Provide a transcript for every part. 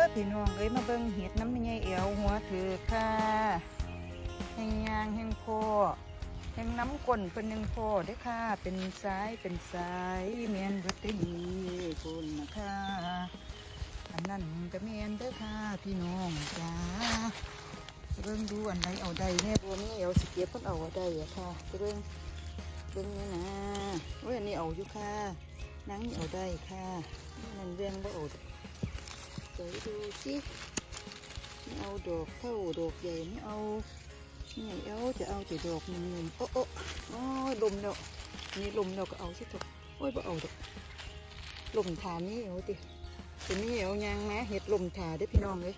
พี่น้องเอ้ยมาเบิ่งเห็ดน้ำมันใหญ่เอวหัวถือค่ะแห้งยางแห้งโพแห้งน้ำก้นเป็นหนึ่งโพได้ค่ะเป็นสายเมียนบัดดีคุณนะคะอันนั้นก็เมียนเด้อค่ะพี่น้องจ้าเบิ่งดูอันใดเอาใดเนี่ยบัวนี้เอวสิเก็บเพิ่นเอาใดอะค่ะเบิ่งนี่นะเว้ยอันนี้เอาอยู่ค่ะนั่งเอาได้ค่ะนั่นเวียงบ่เอาเดี๋ยวดูสิไม่เอาดอกเท่าดอกใหญ่ไม่เอาไม่เอาจะเอาแต่ดอกหนึ่งโอ้ลมแล้วนี่ลมเราก็เอาสิถูกโอ้ยบ่เอาดอกลมถานี่เอาติตัวนี้เอายางนะเห็ดลมถาได้พี่น้องเลย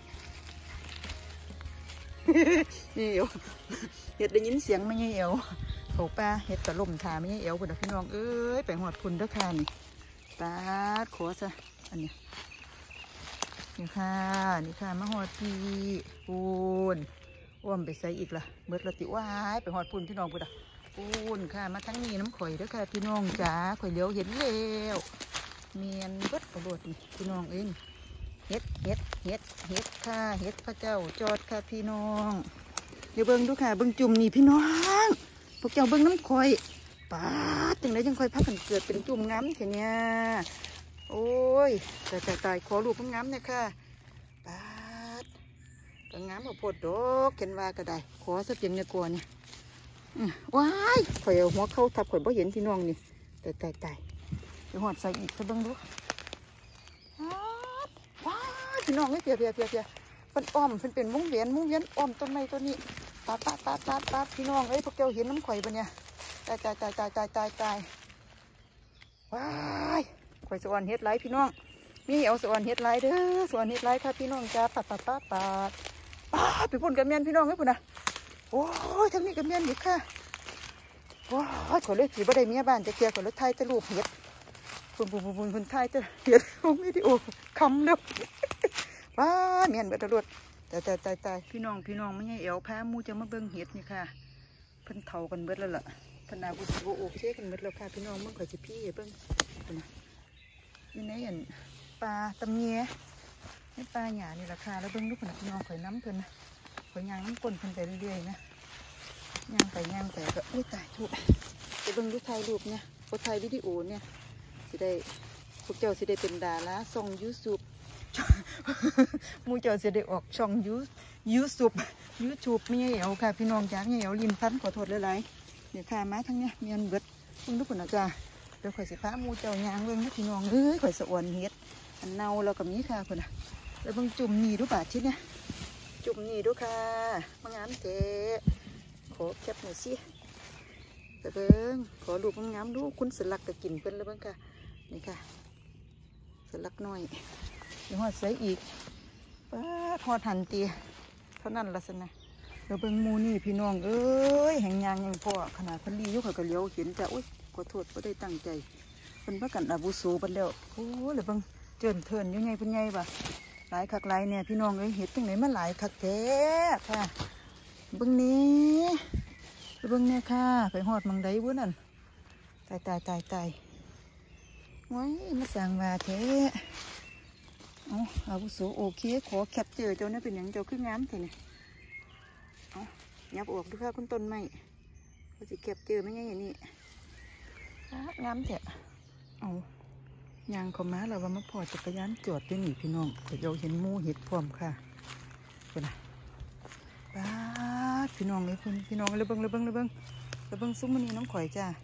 นี่เอาเห็ดได้ยินเสียงไม่เหี่ยวเขาป้าเห็ดกับลมถาไม่เหี่ยวคุณพี่น้องเอ้ยไปหอดพุ่นด้วยค่ะนี่ตาขอซะอันนี้นี่ค่ะมาหอดพี่ปูนอ้วมไปใส่อีกละเบิดละติว้ายไปหอดปูนพี่น้องกูด่ะปูนค่ะมาทั้งนี้น้ำข่อยด้วยค่ะพี่น้องจ๋าข่อยเลี้ยวเห็นแล้วเมียนเบิดกระโดดนี่พี่น้องเอ็นเฮ็ดค่ะเฮ็ดพระเจ้าจอดค่ะพี่น้องเดี๋ยวเบิ้งดูค่ะเบิ้งจุ่มนี่พี่น้องพวกเจ้าเบิ้งน้ำข่อยป้าจังไรจังค่อยพักกันเกิดเป็นจุ่มน้ำเสียเนี่ยโอ้ยตายขอลูกงามเนี่ยค่ะปาดก็งามเอาโพดดอกเข็นว่าก็ได้ขอสักเพียงเนี่ยกลัวเนี่ยว้ายข่อยเอาหัวเข้าทับข่อยบ่เห็นพี่น้องนี่ตายเดี๋ยวหอดใส่อีกซะเบิ่งดูว้ายพี่น้องเพียเป็นอ้อมเป็นมุ้งเวียนอ้อมต้นไม้ต้นนี้ปาดพี่น้องพวกเจ้าเห็นน้ำข่อยปะเนี่ยตายว้ายข่อยสวรรค์เฮ็ดไรพี่น้องนี่เอาสวรรค์เฮ็ดไรเด้อสวรรค์เฮ็ดไรค่ะพี่น้องจ้าปาดไปพุ่นกับเมียนพี่น้องให้พุ่นนะโอ้ยทั้งนี้กับเมียนอีกค่ะว้ายข่อยเลยสีบ่ได้เมียบ้านจะเกลียข่อยเลยไทยจะลูกเฮ็ดพุ่นไทยจะเฮ็ดไม่ได้โอ้คำเด้อว้าเมียนเบิดตะลุดตายพี่น้องไม่ใช่เอวแพ้มูจะมาเบิ่งเฮ็ดนี่ค่ะเพิ่นเฒ่ากันเบิดแล้วล่ะพนาบุษโอเคกันเบิดแล้วค่ะพี่น้องเมื่อข่อยจะพี่เบิ่งนะนี่ในอันปลาตำเงี้ยนี่ปลาหยานี่ราคาแล้วเบิ้งลูกพี่น้องข่อยน้ำเพิ่นนะข่อยย่างน้ำก้นเพิ่นไปเรื่อยๆนะย่างไปก็ไม่ตายถูกไปเบิ้งลูกไทยรูปเนี่ยโอไทยวิดีโอเนี่ยสิได้พวกเจ้าสิได้เป็นดาราส่องYouTubeมูเจ้าสิได้ออกช่องYouTubeไม่ใช่เอาค่ะพี่น้องจ้าไม่ใช่เอาริมพันขอโทษหลายๆเนี่ยค่ะมาทั้งเนี้ยเมียนเบิดเบิ้งลูกพี่น้องจ้าเดี๋ยวข่อยสิพามูเจ้ายางเบิ่งนะพี่น้องข่อยสะอวนเฮ็ดอันเน่าแล้วก็มีค่ะคนน่ะแล้วเบิ่งจุ่มนี่ดูบาดชิ้นเนี่ยจุ่มนี่ดูค่ะมางามเจ๊ขอแคปหน่อยสิแต่เบิ่งขอดูงามดูคุณสลักก็กินเพิ่นแล้วเบิ่งค่ะนี่ค่ะสลักน้อยเดี๋ยวหอดใส่อีกป้าทอดหันตีเท่านั้นละสินะเดี๋ยวเบิ่งมูนี่พี่น้องแห่งยางยังพอขนาดพันลียุคเขาก็เลี้ยวเห็นจ้ะอุ้ยขอโทษไม่ได้ตั้งใจเป็นพระกันอาบุโสเป็นแล้วโอ้เลยบังเทินยังไงเป็นไงบ่หลายคักหลายเนี่ยพี่น้องเห็ดตั้งไหนมาหลายคักแท้ค่ะเบิ่งนี้เบิ่งเนี่ยค่ะไปหอดมังไดบุ้นั่นตายโอ้ยมาสั่งว่าแท้อาบุโสโอเคขอแคปเจอเจ้าเนี่ยเป็นอย่างเจ้าคืองามแท้เนี่ยยับออกดูค่ะคุณต้นไม้เขาจะแคปเจอไม่ใช่อย่างนี้งามแท้เอายางเขามาเราว่ามาพอจักรยานจอดด้วยนี่พี่น้องเราเห็นมูเห็ดพร้อมค่ะเป็นไงป้าพี่น้องเลยพี่น้องเลยเบิ้งซุ้มมันนี่น้องข่อยจ้า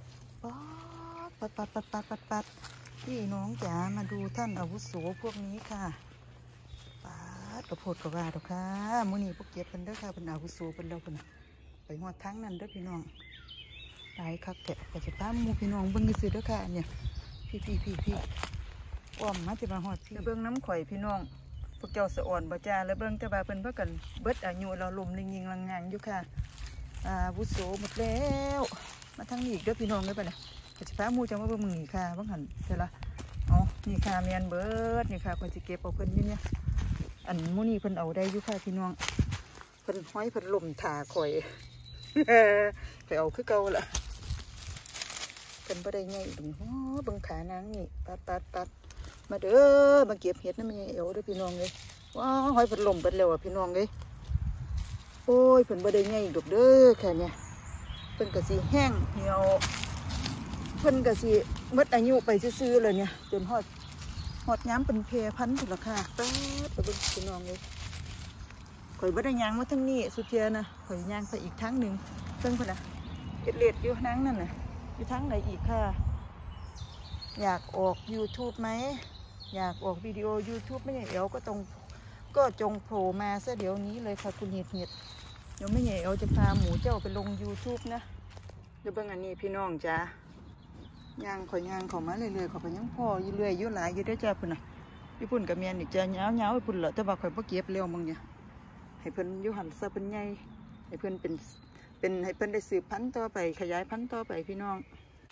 ปัดพี่น้องจ๋ามาดูท่านอาวุโสพวกนี้ค่ะป้ากระโพดกระว่าดอกค่ะมื้อนี้พวกเก็บกันเด้อค่ะเป็นอาวุโสเป็นเราเป็นไปหอดทั้งนั้นเด้อพี่น้องตายคักแกะแต่จะป้ามูพี่น้องเบิ้งซื้อเด้อค่ะเนี่ยพี่อ้อมมาจะมาหอดพี่เบิ้งน้ำข่อยพี่น้องพวกเจ้าสะอ่อนบ่จ้าแล้วเบิ้งแต่บาเพิ่นเพื่อกันเบิดอายุเราลมยิงลังงานอยู่ค่ะวุโสหมดแล้วมาทั้งนี้อีกเด้อพี่น้องได้ปะเนี่ยแต่จะป้ามูจะมาเบิ้งมือค่ะบ้างหันเท่าไรนี่ค่ะเมียนเบิดนี่ค่ะคนจะเก็บเอาเพิ่นอยู่เนี่ยอันมูนี่เพิ่นเอาได้อยู่ค่ะพี่น้องเพิ่นห้อยเพิ่นลมถาข่อยไปเอาคือเก่าละเป็นบ่ได้ไงดึงบังขานางนี่ปัดมาเด้อมาเก็บเห็ดนั่นมันยังเอวด้วยพี่น้องเลยว้าหอยเพิ่นล่มเบิดแล้วอ่ะพี่น้องเอ้ยโอ้ยเพิ่นบ่ได้ใหญ่ดอกเด้อแค่เนี้ยเพิ่นก็สิแห้งเหี่ยวเพิ่นก็สิหมดอายุไปซื่อๆเลยเนี่ยจนฮอดย้ำเป็นเพพันธุ์พุ่นล่ะค่ะป๊าดไปเบิ่งพี่น้องเอ้ยข่อยบ่ได้ย่างมาทางนี้สุเทียนะข่อยย่างไปอีกทางหนึ่งเพิ่งพุ่นน่ะเฮ็ดเลดอยู่นั่งนั่นน่ะอยู่ทางไหนอีกค่ะอยากออก YouTube ไหมอยากออกวิดีโอ YouTube ไม่ใช่เอวก็จงโผล่มาซะเดี๋ยวนี้เลยค่ะคุณเห็ดเดี๋ยวไม่ใช่เอวจะพาหมูเจ้าไปลง YouTube นะเดี๋ยวเบิ่งอันนี้พี่น้องจ้าย่างข่อยย่างเขามาเรื่อยๆเขาก็ยังพออยู่เรื่อยอยู่หลายอยู่ได้จ้าพุ่นน่ะพี่พุ่นกับเมียนอีกจ้าเงาๆไอ้พุ่นเหรอแต่ว่าข่อยบ่เก็บเร็วมึงเนี่ยให้เพิ่นอยู่หันซะเพิ่นใหญ่ให้เพิ่นเป็นให้เพิ่นได้สืบพันธุ์ต่อไปขยายพันธุ์ต่อไปพี่น้อง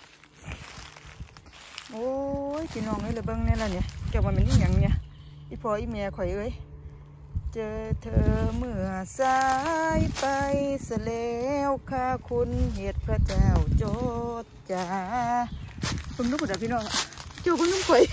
โอ้ยพี่น้องเอ้ยเลยเบิ่งนี่ล่ะเนี่ยแกว่ามันนี่หยังเนี่ยอีพ่ออีแม่ข่อยเอ้ยเจอเธอเมื่อสายไปเสียแล้วค่ะคุณเหตุพระเจ้าโจดจ้าเพิ่งรู้ปุ่นพี่น้องจู่เพิ่งน้ำข่อย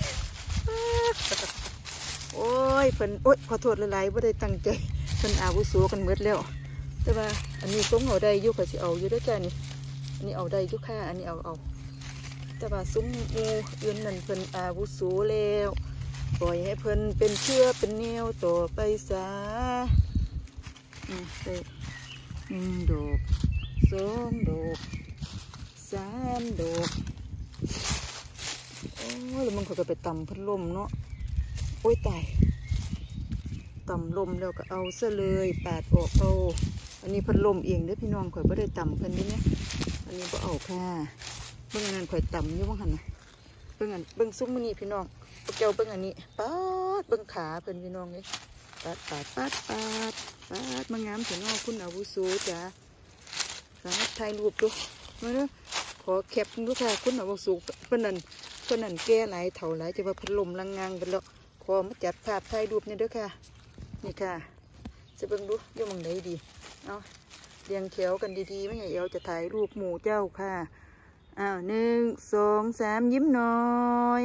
โอ้ยเพิ่นโอ๊ยขอโทษหลายๆไม่ได้ตั้งใจเพิ่นอาวุโสกันหมดแล้วแต่ว่าอันนี้ซุ้มเอาได้ยุคก็สิเอาอยู่ด้วยจ้านี่อันนี้เอาได้ยุคค่ะอันนี้เอาแต่ว่าซุ้มงูอื่นนั่นเพิ่นอาวุโสแล้วปล่อยให้เพิ่นเป็นเชื่อเป็นแนวต่อไปซะใส่1 ดอก2 ดอก3 ดอกโอ้ยแล้วมันก็ไปตำพัดลมเนาะโอ้ยตายตำลมแล้วก็เอาซะเลยปาดออกเอาอันนี้พัดลมเองเด้อพี่น้องข่อยไม่ได้ตำเพิ่นนี่เนี่ยอันนี้ก็เอาค่ะเบิ่งอันนั้นข่อยตำอยู่บ้างหันนะเบิ่งซุ้มมือนี่พี่น้องเจ้าเบิ่งอันนี้ปาดเบิ่งขาเพิ่นพี่น้องเลยปาดมางามเถอะน้องคุณอาวุโสจ้าถ่ายรูปดูมาเด้อขอแคปดูค่ะคุณอาวุโสเพิ่นนั่นแก่หลายเถ่าหลายจะว่าพัดลมลังงางไปแล้วขอมาจัดภาพถ่ายรูปนี่เด้อค่ะนี่ค่ะจะเบิ่งดูย่อมองไหนดีเอาเรียงแถวกันดีๆไม่ใช่เอวจะถ่ายรูปหมู่เจ้าค่ะ1 2 3ยิ้มหน่อย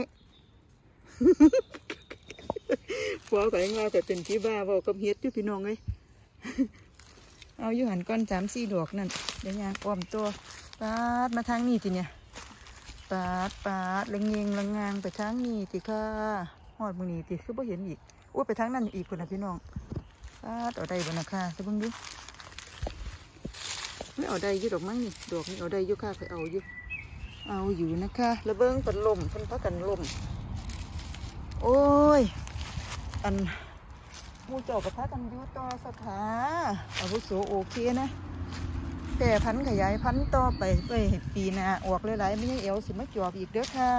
ผัวก็ยังว่าแต่เป็นที่บ้าบอกกับเฮ็ดอยู่พี่น้องเลยเอาอยู่หันก้อน3 4 ดอกนั่นเดี๋ยวยางอ้อมตัวปาดมาทางนี้ทีเนี่ยปาดละเงงละงางไปทางนี้ทีค่ะหอดมือนี้ทีคือบ่เห็นอีกอ้วไปทางนั้นอีกคนนะพี่น้องปาดเอาได้บ่นะค่ะจะเบิ่งดูไม่เอาได้อยู่ดอกมั้งนี่ดอกนี้เอาได้อยู่ค่ะเคยเอาอยู่นะคะระเบิ้งเป็นลมเพิ่นพักกันลมโอ้ยอันมูเจ้าประทักกันอยู่ต่อสถาอาวุโสโอเคนะแต่พันขยายพันต่อไปปีหน้าออกหลายๆไม่ใช่เอวสิมาจอบอีกเด้อค่ะ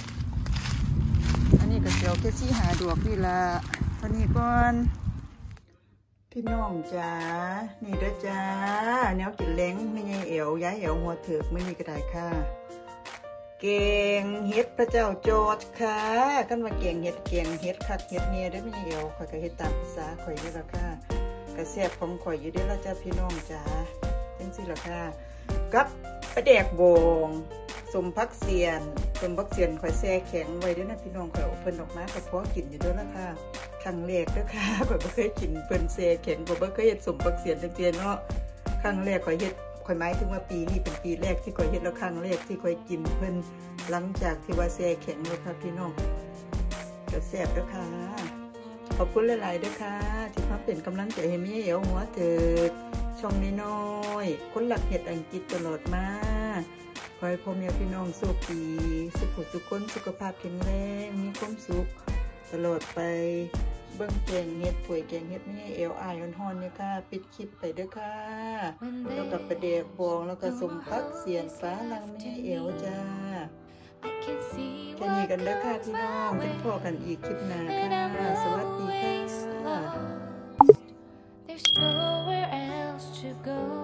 อันนี้ก็เจียวแค่4 5 ดอกนี่ละเท่านี้ก่อนพี่น้องจ้านี่เด้อจ้าแนวกินแรงไม่ใช่เอวย้ายเอวหัวเถือกไม่มีกระไดค่ะเก่งเฮ็ดพระเจ้าโจดค่ะกันว่าเก่งเฮ็ดคักเฮ็ดเนี่ยได้ไม่เอวข่อยก็เฮ็ดตามภาษาข่อยนี่ละค่ะกระแซ่บของข่อยอยู่ได้ละจ้าพี่น้องจ้าจังสิละค่ะกับปลาแดกบงสมพักเสียนข่อยแซ่แข็งไว้ด้วยนะพี่น้องข่อยเอาเพิ่นออกมาก็พอกินอยู่ด้วยละค่ะครั้งแรกเด้อค่ะข่อยบ่เคยกินเพิ่นแซ่แข็งบ่เคยเฮ็ดสมพักเสียนจังซี่เนาะครั้งแรกข่อยเฮ็ดข่อยหมายถึงว่าปีนี้เป็นปีแรกที่ข่อยเฮ็ดแล้วครั้งแรกที่ข่อยกินเพิ่นหลังจากที่ว่าแซ่แข็งแล้วค่ะพี่น้องก็แซ่บเด้อค่ะขอบคุณหลายๆเด้อค่ะที่มาเป็นกำลังใจให้แม่เอ๋วหัวเถิดช่องน้อยๆคนหลักเฮ็ดอังกฤษตลอดมาขอให้พ่อแม่พี่น้องโชคดีสุขคนสุขภาพแข็งแรงมีความสุขตลอดไปเบิ่งแกงเฮ็ดป่วยแกงเฮ็ดไม่ให้เอวอายอ่อนๆเนี่ยค่ะปิดคลิปไปเด้อค่ะแล้วกับประเดกบองแล้วก็สมพักเสียนฟ้าลังไม่ให้เอวจ้าแค่นี้กันเด้อค่ะพี่น้องเป็นพ่อกันอีกคลิปหน้าค่ะสวัสดีค่ะ